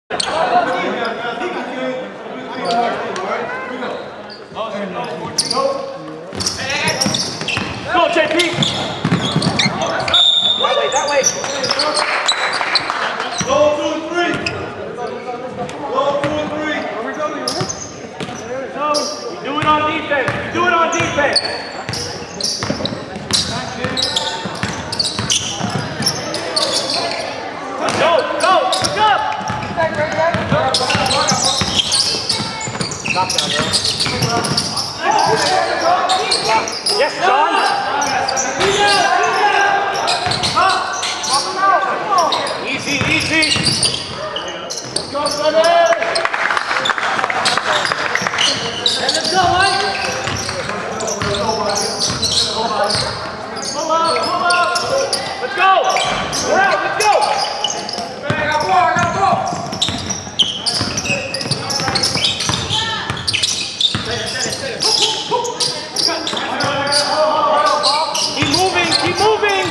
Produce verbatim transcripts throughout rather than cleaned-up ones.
Go, J P! That way, that way! Go two and three! Go two and three! Where we going? You do it on defense! You do it on defense! Go, go, look up! Stop down there. Yes, John! Easy, easy! Go, Sonny! Let's go, Mike! Pull up, pull up! Let's go! We're out, let's go! I got four, I got four! Keep moving, keep moving!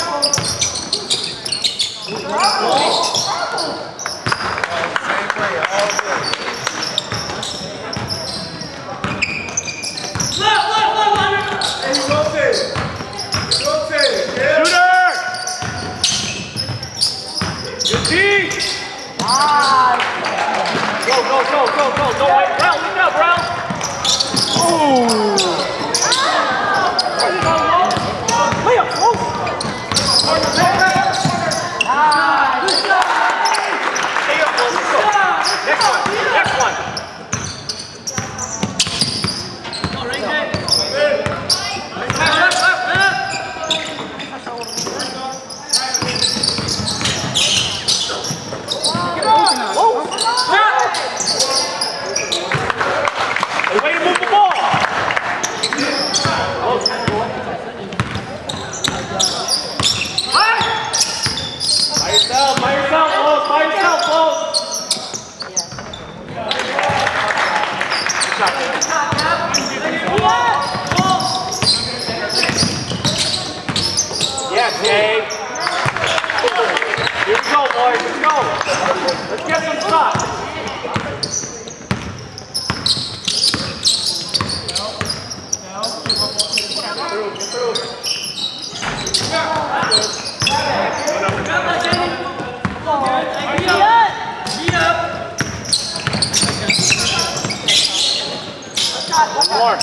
Left, left, left, left! Hey, rotate! Rotate! Yeah! Shooter! Good team! Go, go, go, go, go! Don't wait! Ralph, look up, Ralph! Ooh! Liam, move! Stay up, Will. Let's go. Next one, next one! Way to move the ball! By yourself, by yourself, Close, by yourself, Close! Good job, yeah, Jay! Here we go, boys, let's go! Let's get some shots! One more.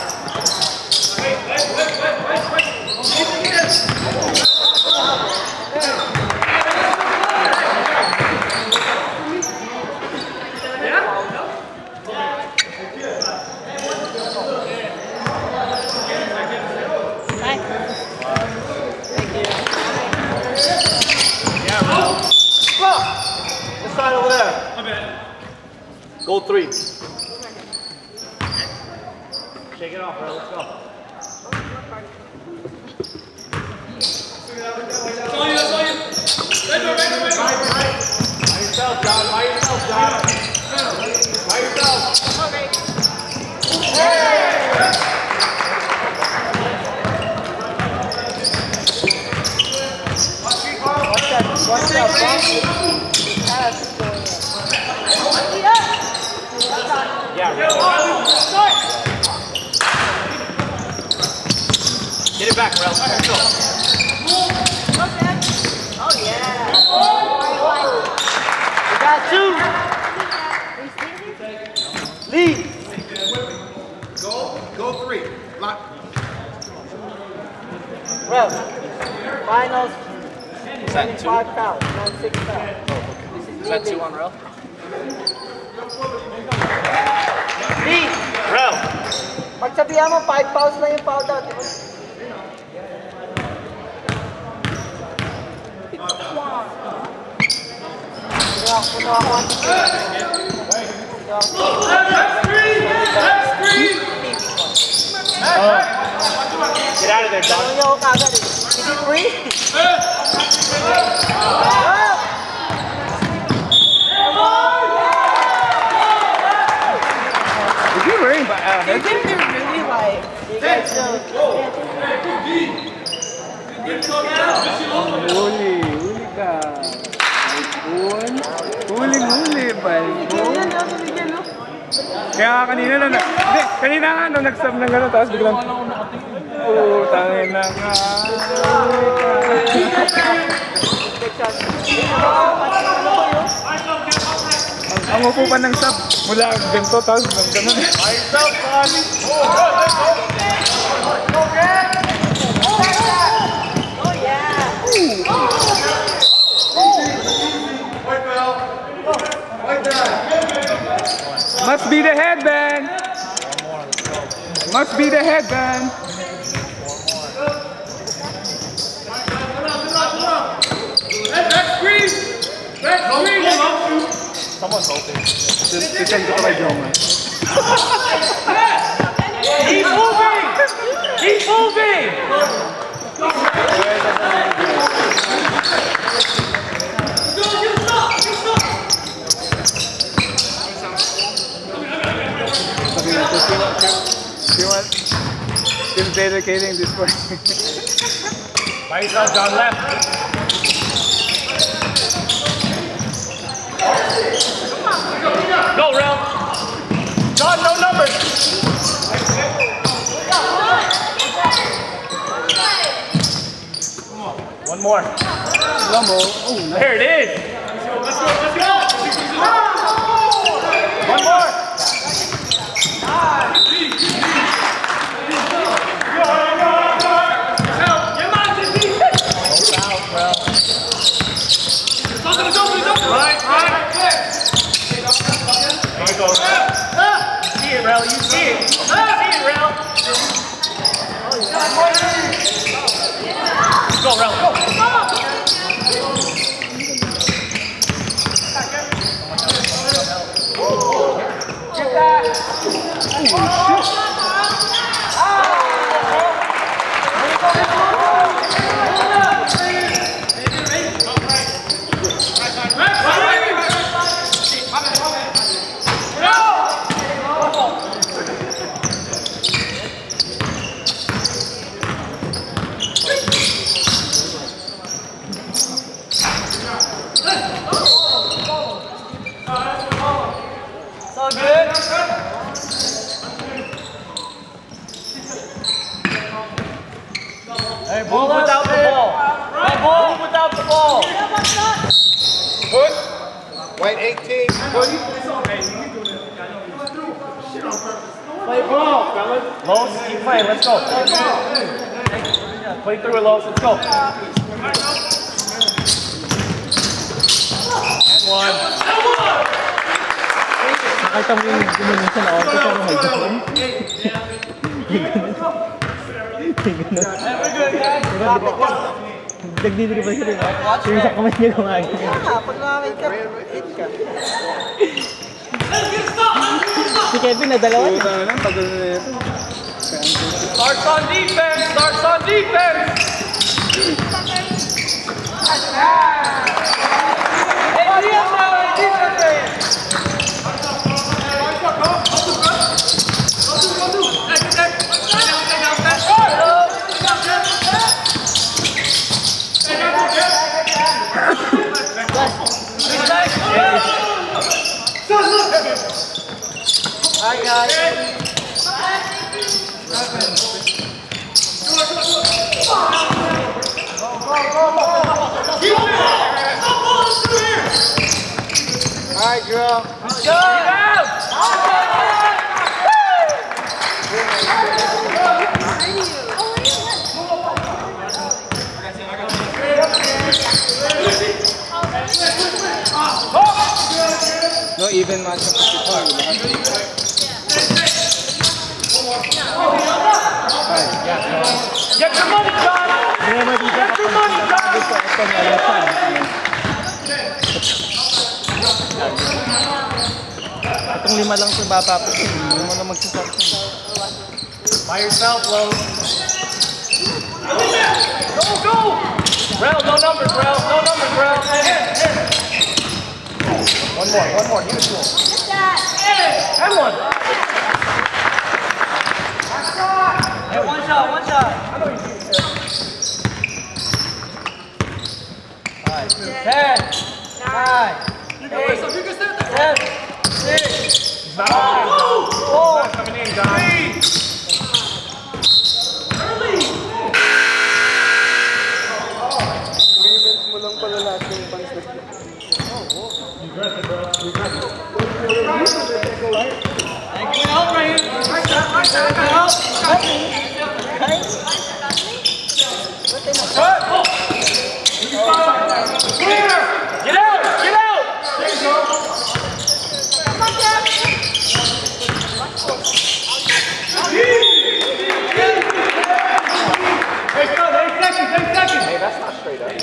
This side over there. Goal three. Shake it off, bro. Let's go. By yourself, John. By yourself, John. By yourself. Hey! Watch that box. Yeah, really. Get it back, Ralph. Let's go. Oh, yeah. We got two. Lead. Go, go three. Lock. Ralph, finals. Is that two? Five fouls, not six fouls. Is that two on Ralph? Lead. Ralph. Pag sabihan mo, five fouls na yung foul daw. Diba? Kuno kuno ako. Get out of there, John. Ano yung kagad eh? Is it free? Did you worry about uh, You think they're really like, you guys don't. Huli, huli ka. Ipon. Huli-huli, balik. Kaya nga kanina na, hindi, kanina nga nung nag-sub ng gano'n, tapos biglang, oo, tangin na nga. Ang, ang upo pa ng sub, mula ganito, tapos ng gano'n. Oh yeah! Must be the headband. Must be the headband. Back screen! Back screen! Someone's hoping. Just pretend to play Joma. Keep moving! Keep moving! Still dedicating this one. By yourself, John, left. Go, Rel. John, no numbers. One more. One more. Oh, there it is. Let's go, let's go, let's go. One more. Right, right. There you go. You see it, Rel. You see it. You see it, Rel. Go, Rel. Go. Get that. Oh, shit. Hey, move without the ball. Hey, move without the ball. Good. White eighteen. Good. Play ball, fellas. Lowe's, keep playing. Let's go. Play through it, Lowe's. Let's go. And one. Nakita mo yung gumanon sa na ako sa mga gano'n. Nagdidiri ba siya rin? Yung sa kamay niya gumagin. Kaya pag nakakit ka, hit ka. Si Kevin na dalawa niya. Puta na, tagal na ito. Starts on defense. Starts on defense. Hey, defense now. Defense. Hi guys. Alright, girl. Good job. No even match of football. Get your money, John. Get your money, John. Itong lima lang sa baba po. Hindi mo na magsasap. By yourself, Lowe. Go, go. Rel, no numbers, Rel. No numbers, Rel. One more, one more. Give it to him. And one. Hey, one shot, one shot. I know you see it. All right. Ten, nine, eight, seven, six, Oh! Coming in, John. Women's mo lang pala lahat yung pants na. You got it, bro. You got it. Thank you, help right here. Right shot, right shot, help. Clear! Get out! Get out! There you go. Come on, Jeff. Hey, go, eight seconds, eight seconds. Hey, that's not straight up.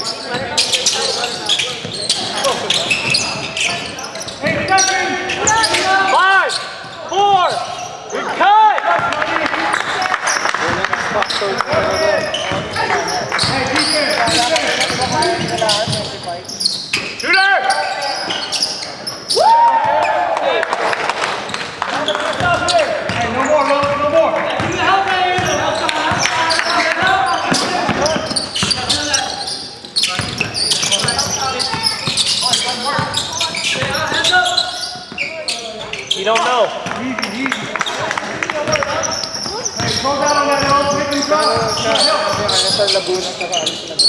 Eight seconds. Five, four, good cut. Hey, defense, defense. Shooter! Hey, no more, no, no more. You don't know. Easy, easy. Hey, close out on that, Earl. Make him drop. Nasa Laguna sa kaalis na.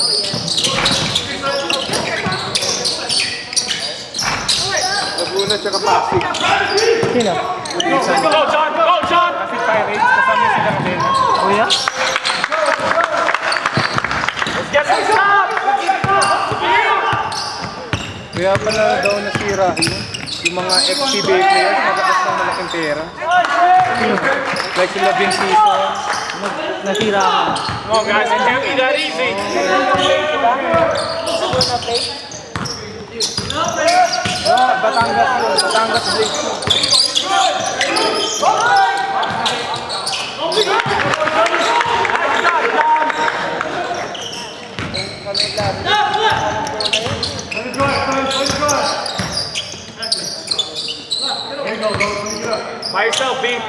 Laguna tsaka Pasig. Sino? Go, John! Go, John! Pasig Pirates, kasama si Cardena. Oh, yeah? Let's get some stop! Kaya pala daw nasira yung mga F C B players nakatas ng malaking pera. Like sila Vincisa. Nasira ka. Come on, guys. It can't be that easy. Ah, Batangas yun. Batangas Blades yun. By yourself, B.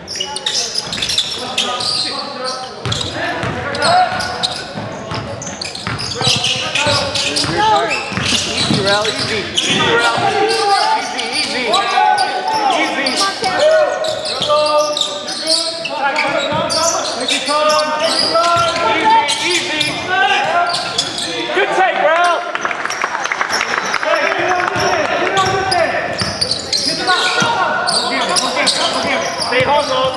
Easy, Rel, easy. Easy, Rel. Easy, easy. Easy. Easy, easy. Good take, Rel. Stay home, though.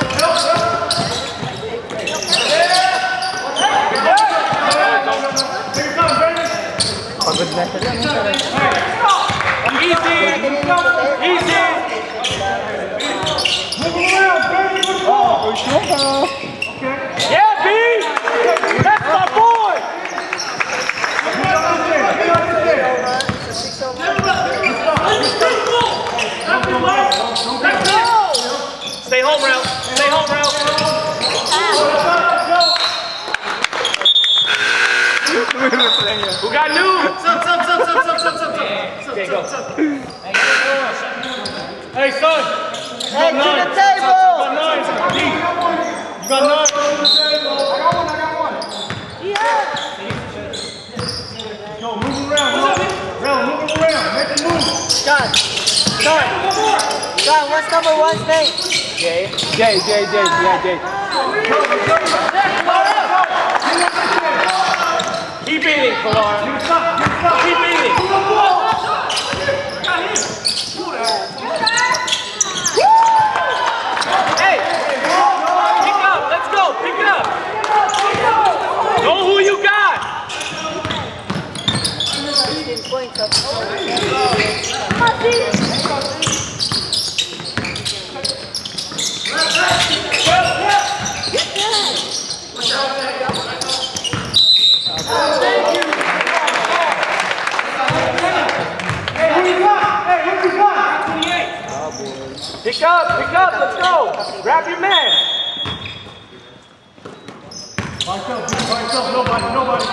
Pagod na sila. Easy. Easy. Oh, sure. Yeah, B. That's my boy. Stay home, Rel. Stay home, Rel. Who got new? Okay, go. Hey, son. Hey, to the table! You got nine. You got nine. Go, move around. Rel, move around. Make a move. John! John! John, what's number one's name? Jay, Jay, Jay, Jay, yeah, Jay. Keep beating, Pilar. Keep beating. Hey, pick up. Let's go. Pick it up. Know who you got. fifteen points up. Pick up, pick up, let's go. Grab your man. By yourself, by yourself, nobody, nobody.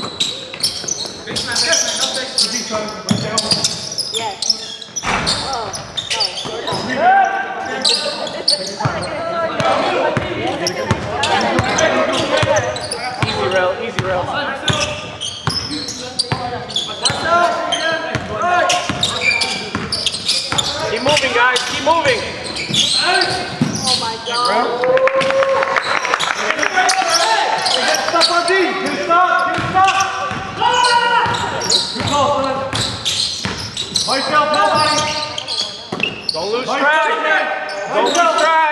Yes. Oh, Easy rail, easy rail. Keep moving, guys, keep moving. Oh my God. Stop on D. Good stop. Good stop. Good call, son. Myself, nobody. Don't lose track. Don't lose track.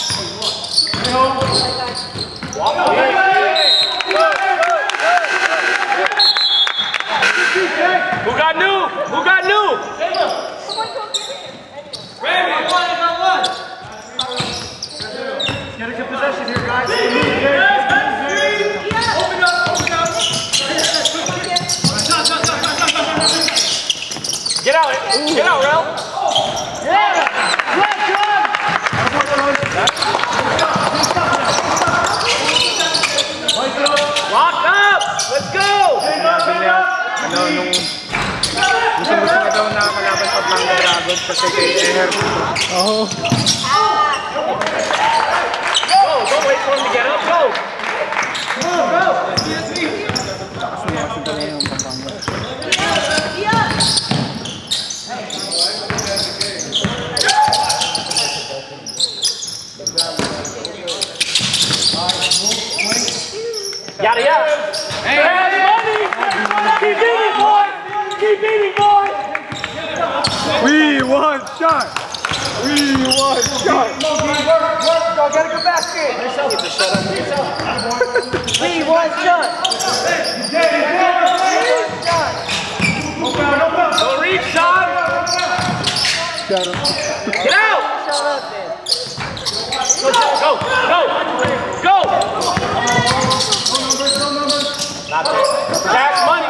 Walk away. Who got new? Who got new? Randy, one, one, one. Get a good possession here, guys. Open up, open up. Get out. Get out, Rel. Yeah. Good, good. Lock up. Let's go. Ano, nung gusto-gusto na daw nakakalaban sa Blanca Dragon kasi kay Eher. Oh. Go. Don't wait for him to get up. Go. Go, go. Takas niya kasi dali yung Pampanga. Yada yada. Hey, money. Keep beating, boy. Keep beating, boy. We want shot! We want shot! Work, work, go get a good basket. We want shot. Don't reach, Sean. Shut up. Get out. Go, go, go. Go. Not there. Cash money.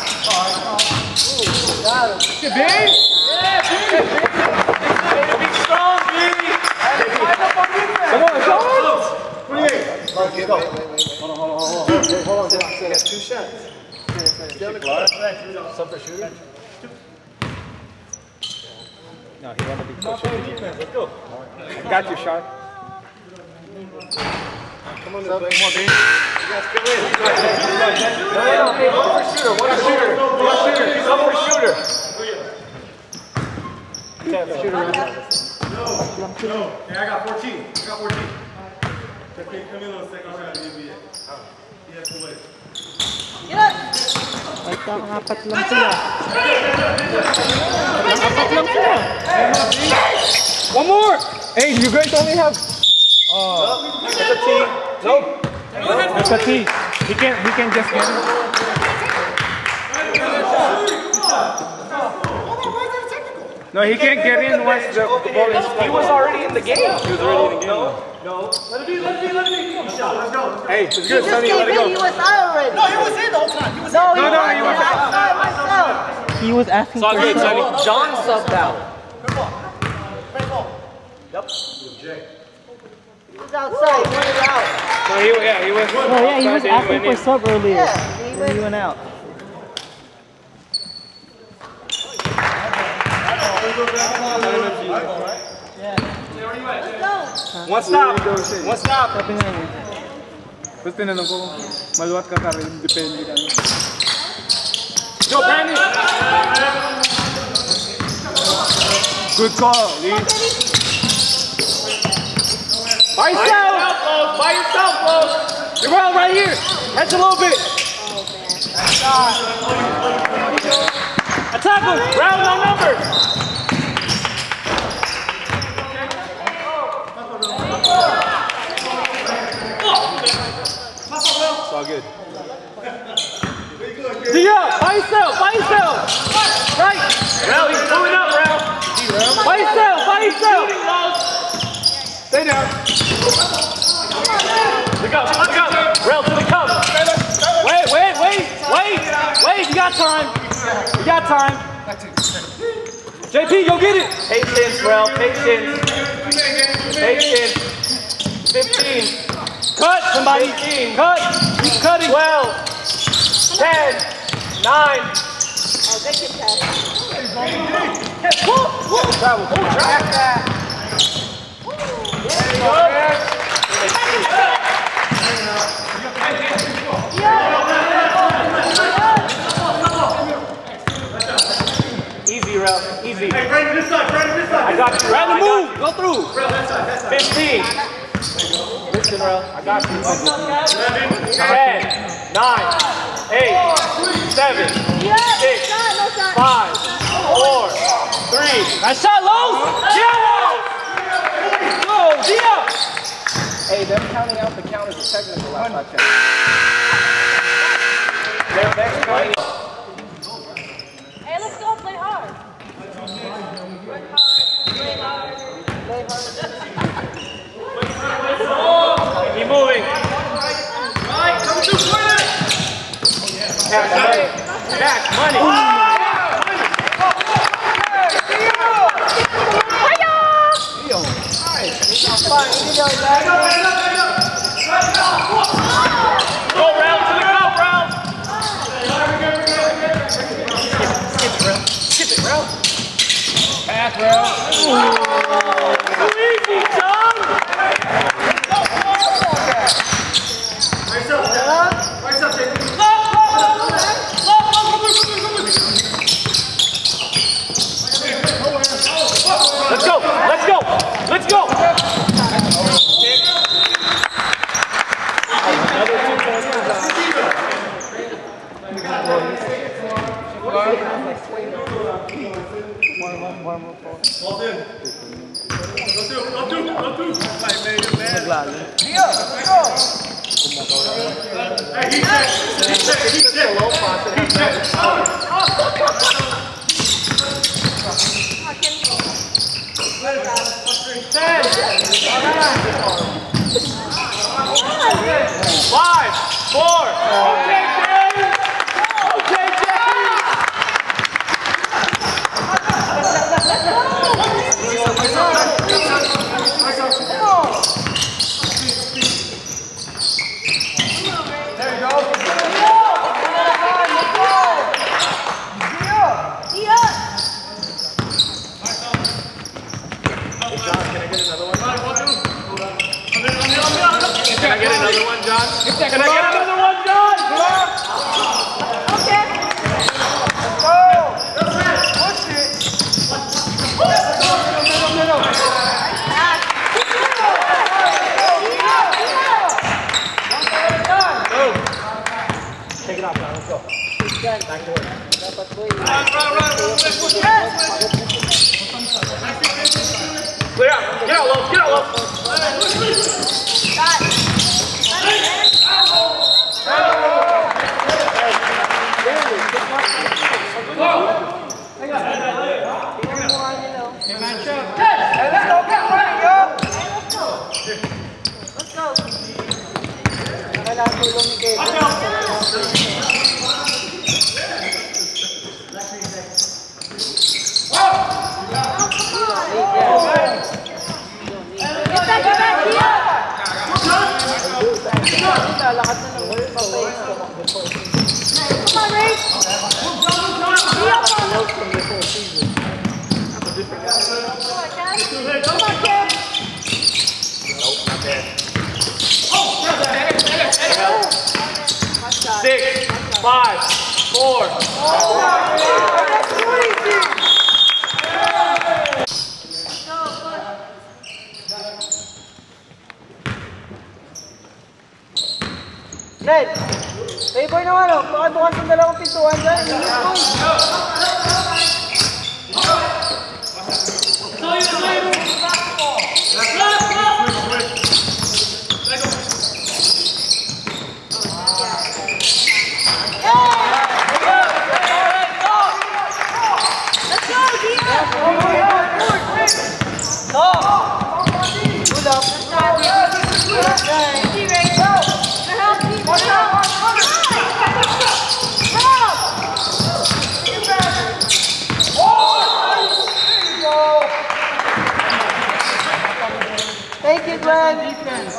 Get big! Be strong, baby. Come on, Sean! No, he wanted to be coach of the defense. Let's go. Got you, Sean. Come on, come on, baby. You guys fill in. No, no, no. Hey, one more shooter. One shooter. One shooter. One more shooter. Yeah, shooter. No, no. Hey, I got fourteen. I got fourteen. Okay, come in on a second round. He has to wait. Apat lang sila. Apat lang sila. One more! Hey, you guys only have... Oh. That's a T. Nope. That's a T. He can, he can just get it. No, he can't get in once the ball is... He was already in the game. He was already in the game. No, no. Let it be, let it be, let it be. Come on, shot. Let's go. Hey, it's He good, just Sonny, came let it in, go. he was out already. No, he was in the whole time. He was No, in. he No, no, was he was out. outside myself. He was asking It's all for good, Sonny. something. John subbed out. Yep. He was outside, he went out. No, he, yeah, he was... Oh yeah, he was asking for sub earlier. Yeah, he When he went. went out. One stop. One stop. Sabi nga niya. Tapos tinanong ko, maluwat ka ka rin, depende ka. Go, Brandon. Good call, Lee. By yourself. By yourself, Flo. You're well right here. Hedge a little bit. Attack him. Round no numbers. It's all good. Dia, by yourself, by yourself. Right. Rel, he's moving up, Rel. By yourself, by yourself. Stay down. Look up, look up. Rel to the cup. Wait, wait, wait, wait, wait. You got time. You got time. J P, go get it. Patience, Rel, patience. Patience. fifteen. Cut, somebody. fifteen. Cut. Keep cutting. twelve. ten. nine. Oh, they can pass. Woo, woo. Travel. Oh, track that. Easy, Easy, Rel. Easy. Hey, Brandon, this side, Brandon, this side. I got you. Rel, move. Go through. Rel, that side, that side. fifteen. Listen, Rel. I got you. ten, nine, eight, seven, six, five, four, three. Nice shot, Lowe's. Yeah, go, Dia. Hey, them counting out the count is a technical last I checked. Their next counting. Hey, let's go play hard. Work hard, play hard, play hard. Keep moving. Right, come to corner. Cash money. Cash money. Go round to the cup, round. Skip it, round. Skip it, round. Pass, round. Easy, John. Right up, right up, Jake. Let's go, let's go, let's go. Ball's in. Go through, go through, go through. I made it, man. Hey, he checked, he checked, he checked. He checked. ten, five, four. Okay, Dave. Okay, Jackie. Can I get another one, John? Can I get another one, John? Okay. Take it off, John. Let's go. Back to work. Clear out. Get out, Lowe. Get out, Lowe. Six, five, four. Ned, favor ng ano, baka bukas ng dalawang pintuan dyan. Thank you, Glenn. Defense.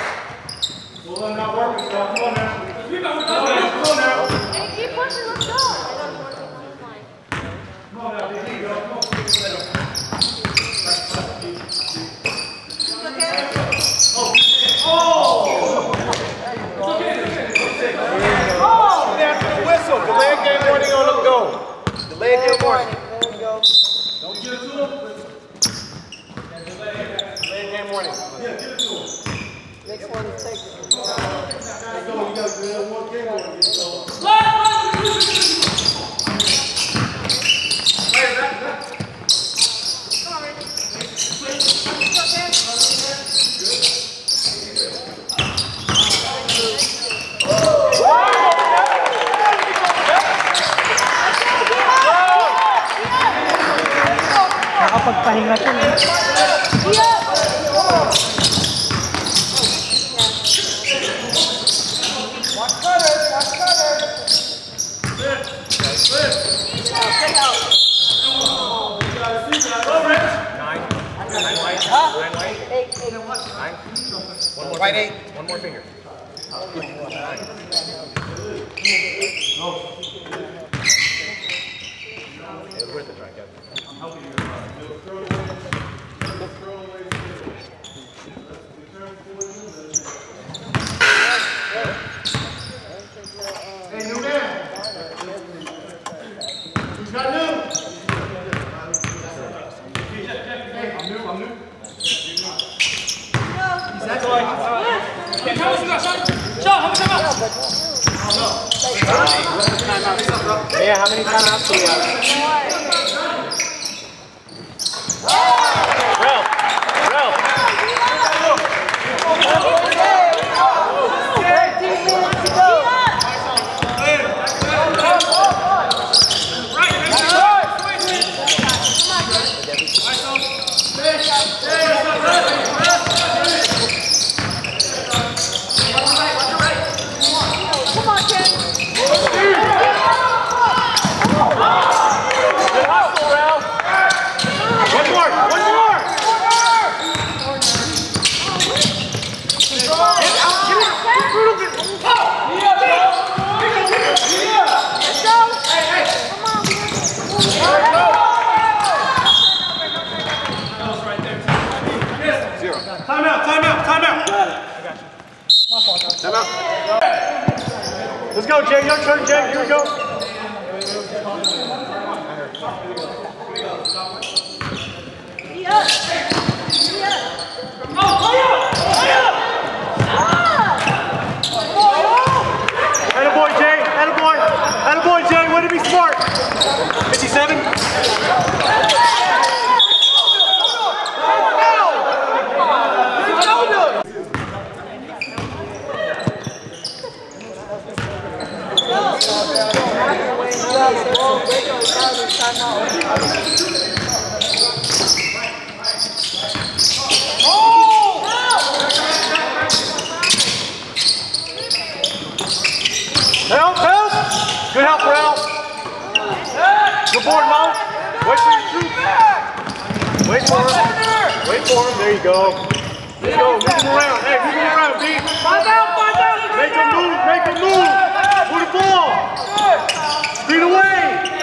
Well, I'm not working, so come on now. Come on now. Hey, keep pushing, let's go. go. Delay it, Gil Morning. There we go. Don't give it to him. Delay it, Gil Morning. Yeah, give it to him. Next one is take it. Let's go. You got to do one game on it. So. Nakapagpahinga siya. White eight. One more finger. Hey, new man. Who's got new? Hey, I'm new, I'm new. Yeah, how many timeouts do we have? Ralph, Ralph. thirteen minutes to go. Come on, Ken. Good hustle, Ralph. One more, one more. Let's go. Come on. Time out, time out, time out. Time out. Let's go, Jay. Your turn, Jay. Here we go. Be up. Be up. Attaboy, Jay. Attaboy. Attaboy, Jay. Way to be smart. fifty-seven. Help, help! Good help, Ralph. Good board, Mo. Wait for your shoot. Wait for him. Wait for him. There you go. There you go. Move him around. Hey, move him around, B. Find out, find out. Make him move. Make him move. Move the ball. Feet away.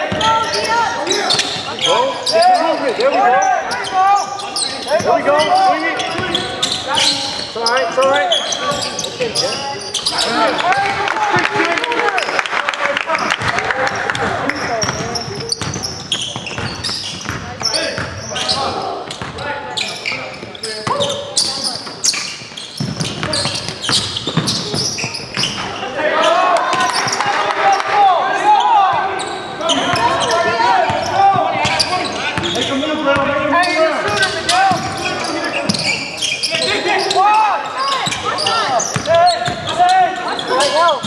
Go. Get the movement. There we go. There we go. Swing it. It's all right. It's all right. Okay, Jeff. Right, go.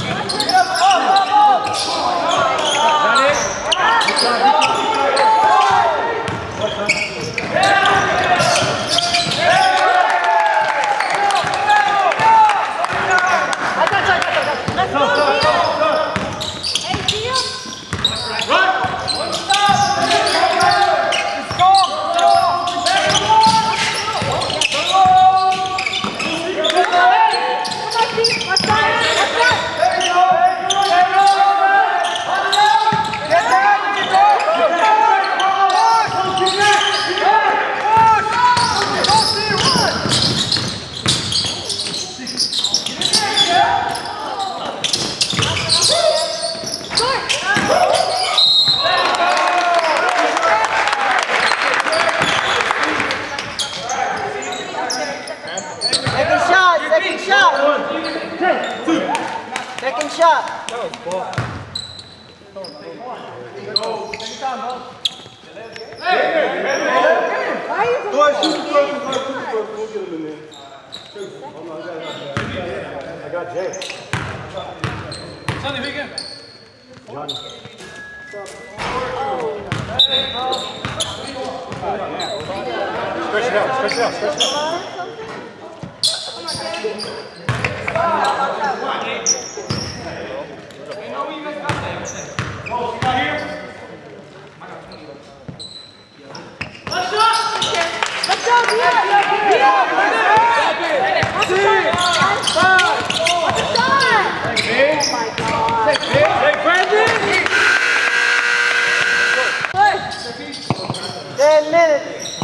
Go ahead, shoot the first, shoot the first. We'll get him in there. Hold on, I got, I got Jay. Sonny, who again? Johnny. Stretch it out, stretch it out, stretch it out. Ten minutes.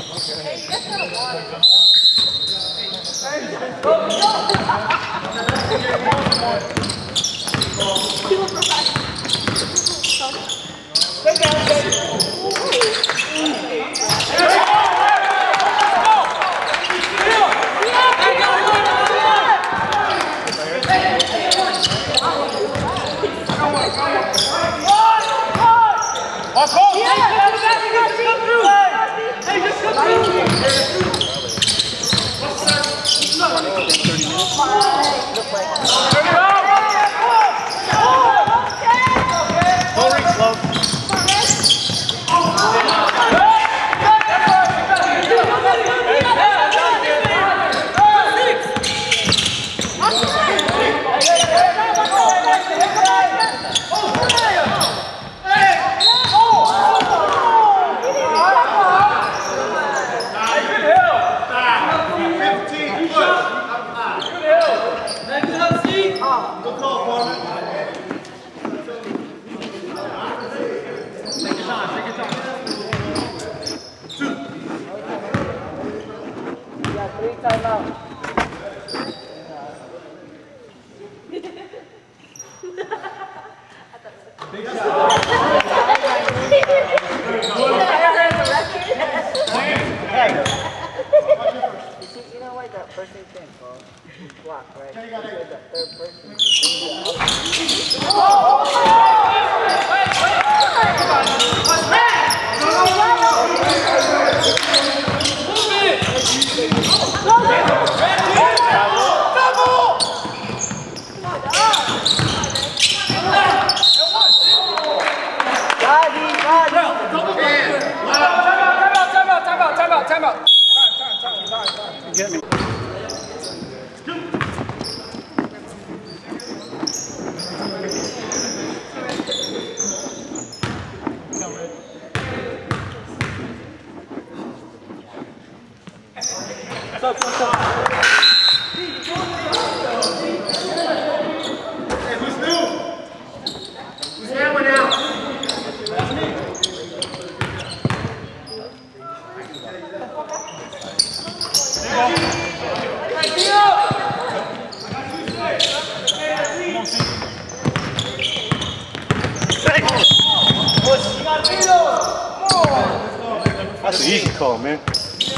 That's an easy call, man. Get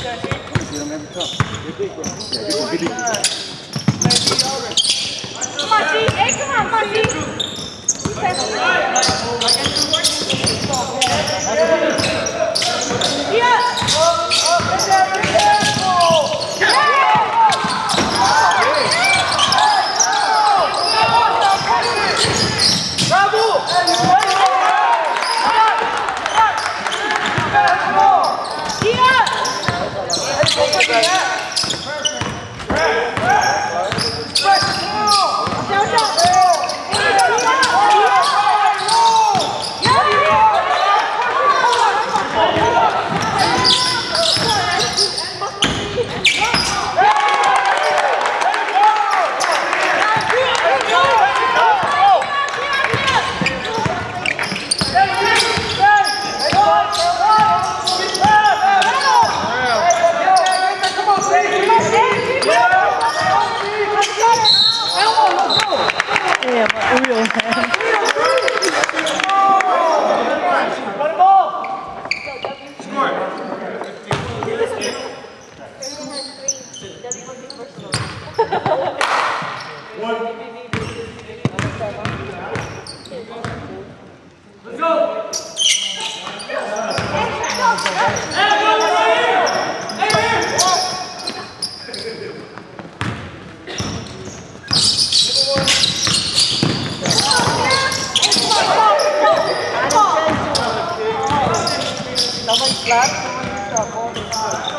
him every time. Yeah, get him, get him. Come on, G. Hey, come on, come on, G. Let's go. Somebody slapped somebody stuff all the time.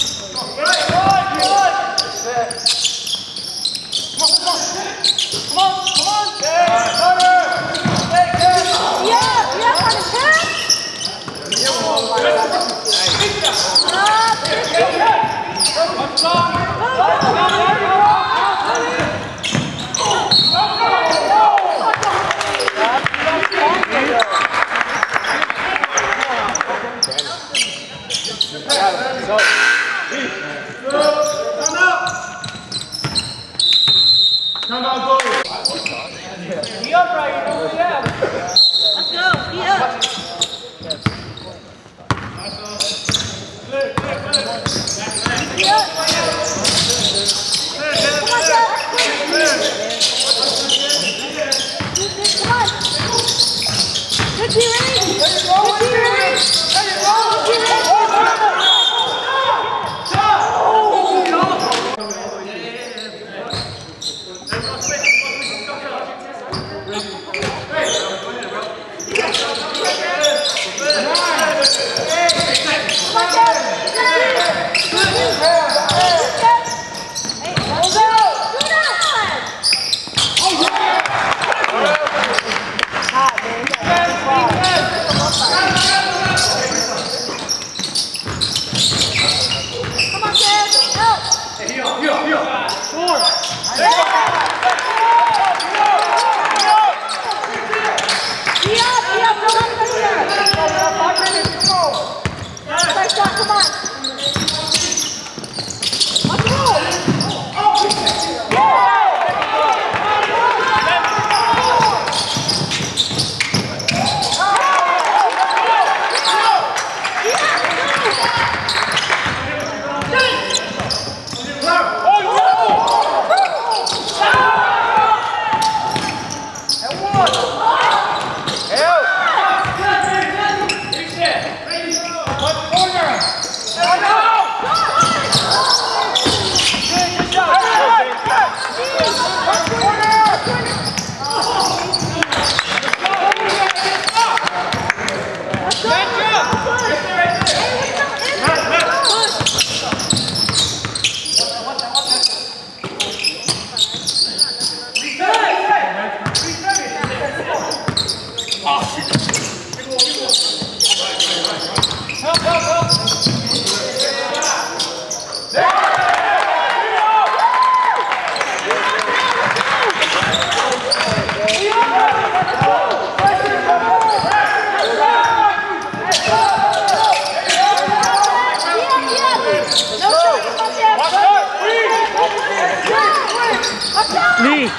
Lee.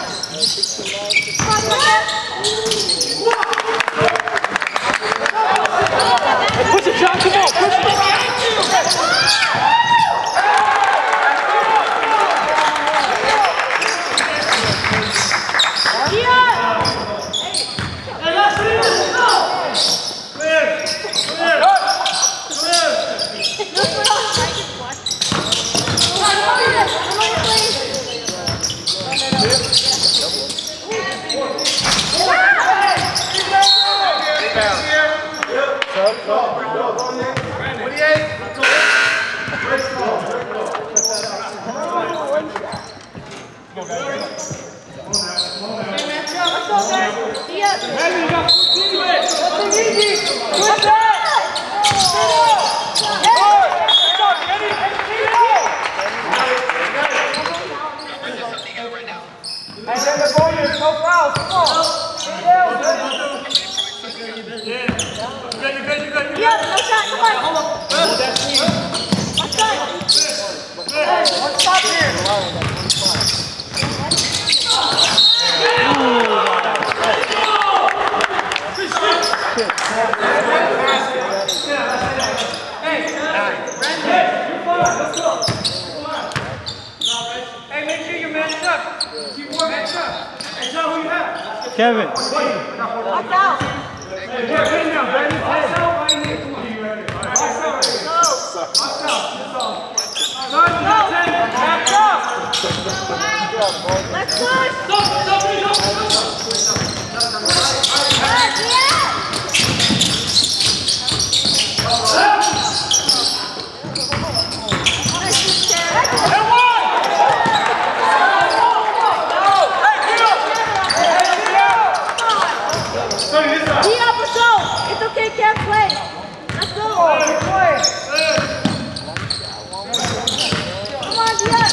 Push it, John. Come on. Push it. Kevin. Watch out. Let's push! Stop! Stop! It's okay, can't play. Let's go. Come on, Dia.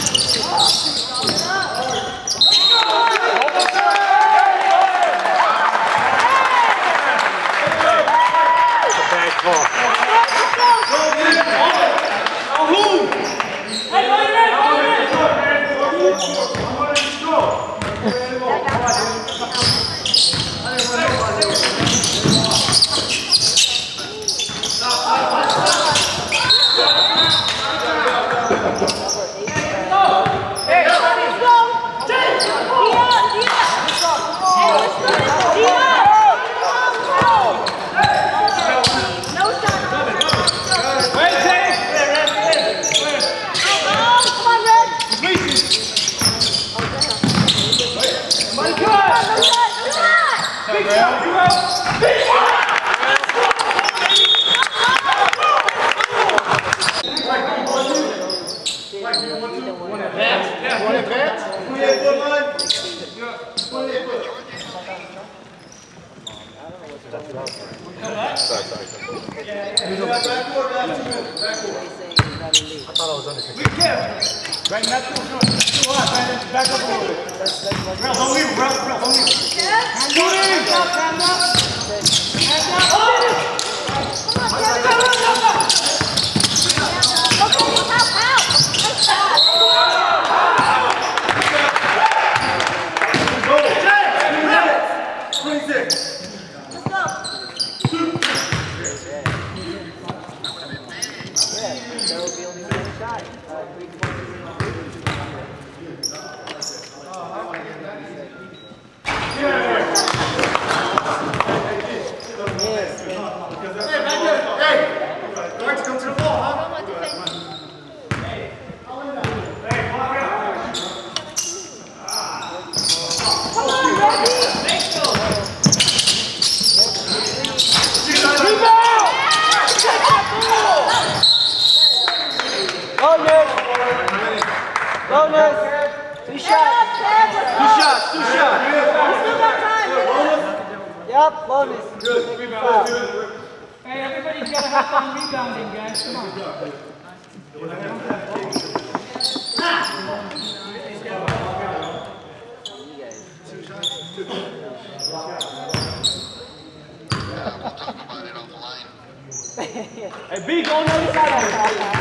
Hey, B, go on the other side.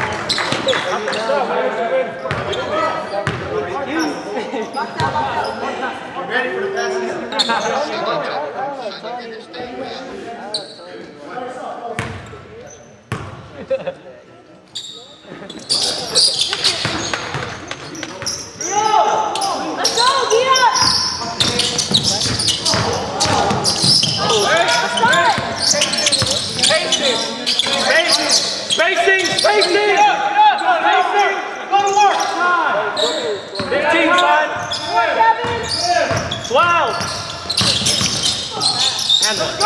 Ready for the passes? Let's go, Gia! Spacing! Spacing! Go to work! fifteen, son! twelve! And the...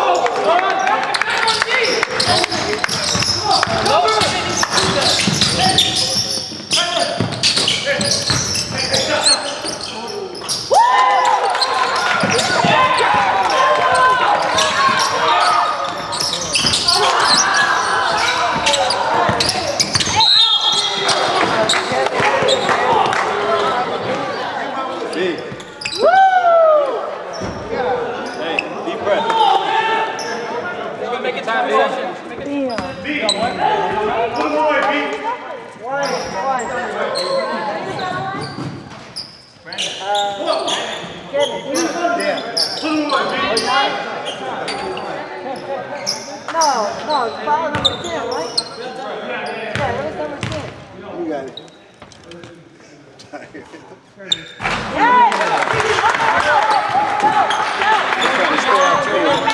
No, no, it's foul number ten, right? Yeah, that was number ten. You got it. Hey!